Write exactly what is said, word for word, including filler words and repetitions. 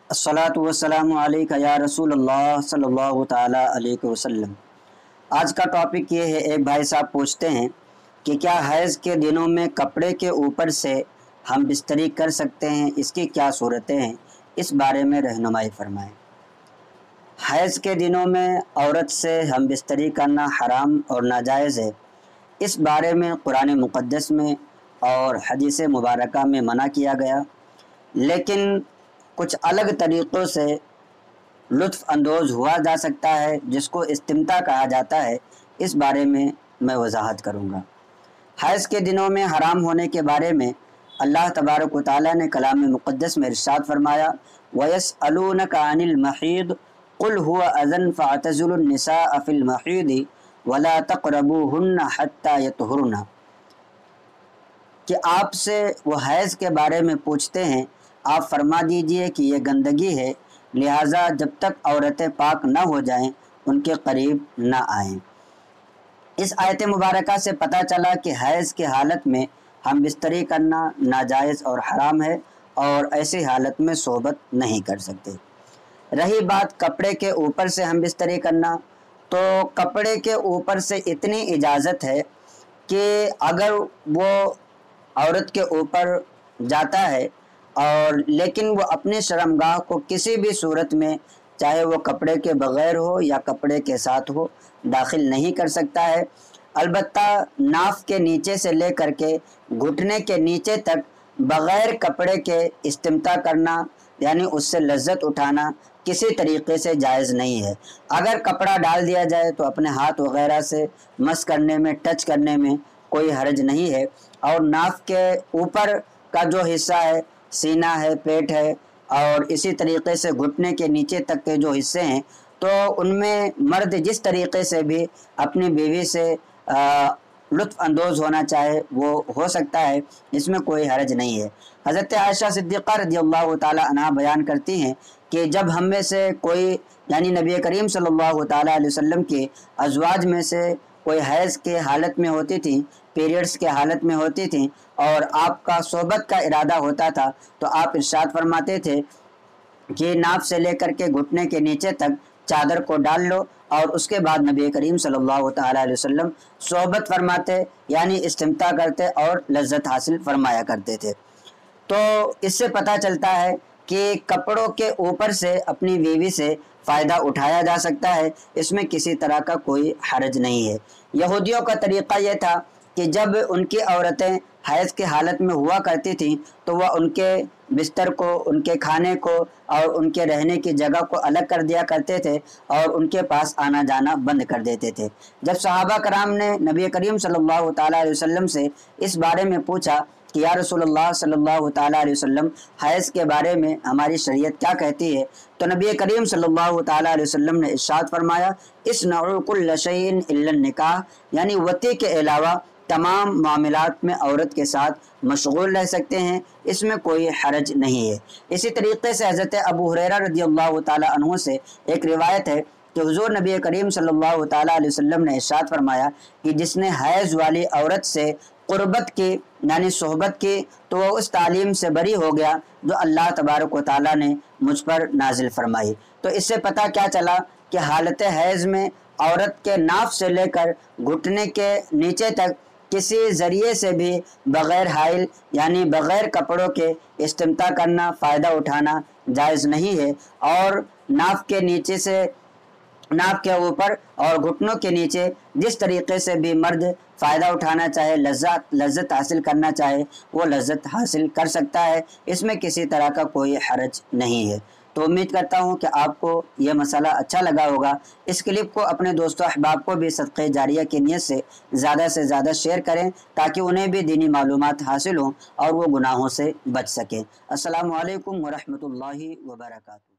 अस्सलातु वस्सलामु अलैका या रसूल अल्लाह सल्लल्लाहु ताला अलैहि वसल्लम। आज का टॉपिक ये है, एक भाई साहब पूछते हैं कि क्या हैज़ के दिनों में कपड़े के ऊपर से हम बिस्तरी कर सकते हैं, इसकी क्या सूरतें हैं, इस बारे में रहनुमाई फरमाएं। हैज़ के दिनों में औरत से हम बिस्तरी करना हराम और नाजायज़ है। इस बारे में कुरान मुक़द्दस में और हदीस मुबारका में मना किया गया, लेकिन कुछ अलग तरीक़ों से लुत्फ़ अंदोज़ हुआ जा सकता है, जिसको इस्तिमता कहा जाता है। इस बारे में मैं वजाहत करूँगा। हैज़ के दिनों में हराम होने के बारे में अल्लाह तबारक व तआला ने कलाम मुक़द्दस में इरशाद फरमाया, वयसअलूनका अनिल महीद कुल हुवा अज़न फ़अतज़िलुन निसाअ फ़िल महीद वला तक़रबूहुन्ना हत्ता यतहुरना, कि आपसे वो हैज़ के बारे में पूछते हैं, आप फरमा दीजिए कि ये गंदगी है, लिहाजा जब तक औरतें पाक न हो जाएं उनके करीब न आएं। इस आयत मुबारका से पता चला कि हैज़ की हालत में हम बिस्तरी करना नाजायज़ और हराम है और ऐसी हालत में सोहबत नहीं कर सकते। रही बात कपड़े के ऊपर से हम बिस्तरी करना, तो कपड़े के ऊपर से इतनी इजाज़त है कि अगर वो औरत के ऊपर जाता है और लेकिन वो अपने शर्मगाह को किसी भी सूरत में, चाहे वो कपड़े के बग़ैर हो या कपड़े के साथ हो, दाखिल नहीं कर सकता है। अलबत्ता नाफ के नीचे से लेकर के घुटने के नीचे तक बग़ैर कपड़े के इस्तिमता करना, यानी उससे लज्जत उठाना, किसी तरीक़े से जायज़ नहीं है। अगर कपड़ा डाल दिया जाए तो अपने हाथ वग़ैरह से मस करने में, टच करने में कोई हर्ज नहीं है। और नाफ के ऊपर का जो हिस्सा है, सीना है, पेट है, और इसी तरीक़े से घुटने के नीचे तक के जो हिस्से हैं, तो उनमें मर्द जिस तरीक़े से भी अपनी बीवी से लुत्फ़ अंदोज़ होना चाहे वो हो सकता है, इसमें कोई हर्ज नहीं है। हज़रत आयशा सिद्दीक़ा रज़ियल्लाहु ताला अन्हा बयान करती हैं कि जब हम में से कोई, यानी नबी करीम सल्लल्लाहु ताला अलैहि वसल्लम के अज़वाज में से कोई हैज़ के हालत में होती थी, पीरियड्स के हालत में होती थी, और आपका सोहबत का इरादा होता था, तो आप इरशाद फरमाते थे कि नाफ से लेकर के घुटने के नीचे तक चादर को डाल लो, और उसके बाद नबी करीम सल्लल्लाहु ताला अलैहि वसल्लम सोहबत फरमाते, यानी इस्तिमता करते और लज्जत हासिल फरमाया करते थे। तो इससे पता चलता है कि कपड़ों के ऊपर से अपनी बीवी से फ़ायदा उठाया जा सकता है, इसमें किसी तरह का कोई हर्ज नहीं है। यहूदियों का तरीक़ा यह था कि जब उनकी औरतें हैज़ की हालत में हुआ करती थीं, तो वह उनके बिस्तर को, उनके खाने को और उनके रहने की जगह को अलग कर दिया करते थे और उनके पास आना जाना बंद कर देते थे। जब सहाबा कराम ने नबी करीम सल्लल्लाहु ताला अलैहि वसल्लम से इस बारे में पूछा कि या रसूलल्लाह सल्लल्लाहु ताला अलैहि वसल्लम, हैज़ के बारे में हमारी शरीयत क्या कहती है, तो नबी करीम सल्लल्लाहु ताला अलैहि वसल्लम ने इरशाद फरमाया, इस्नउ कुल्ल शैइन इल्ला निकाह, यानी वती के अलावा तमाम मामलात में औरत के साथ मशगूल रह सकते हैं, इसमें कोई हरज नहीं है। इसी तरीक़े से हज़रत अबू हुरैरा रज़ियल्लाहु ताला अन्हु से एक रिवायत है कि हुज़ूर नबी करीम सल्लल्लाहु ताला अलैहि वसल्लम ने इरशाद फरमाया कि जिसने हैज़ वाली औरत से क़ुर्बत की, यानी सोहबत की, तो वह उस तालीम से बरी हो गया जो अल्लाह तबारक व तआला ने मुझ पर नाजिल फरमाई। तो इससे पता क्या चला कि हालत हैज़ में औरत के नाफ से लेकर घुटने के नीचे तक किसी ज़रिए से भी बग़ैर हाइल, यानी बग़ैर कपड़ों के इस्तिमता करना, फ़ायदा उठाना जायज़ नहीं है। और नाफ के नीचे से, नाफ के ऊपर और घुटनों के नीचे जिस तरीक़े से भी मर्द फ़ायदा उठाना चाहे, लज्जत लज्जत हासिल करना चाहे, वो लज्जत हासिल कर सकता है, इसमें किसी तरह का कोई हर्ज नहीं है। तो उम्मीद करता हूँ कि आपको यह मसला अच्छा लगा होगा। इस क्लिप को अपने दोस्तों अहबाब को भी सदक़े जारिया की नीयत से ज़्यादा से ज़्यादा शेयर करें, ताकि उन्हें भी दीनी मालूमात हासिल हों और वो गुनाहों से बच सकें। अस्सलामु अलैकुम व रहमतुल्लाहि व बरकातुहू।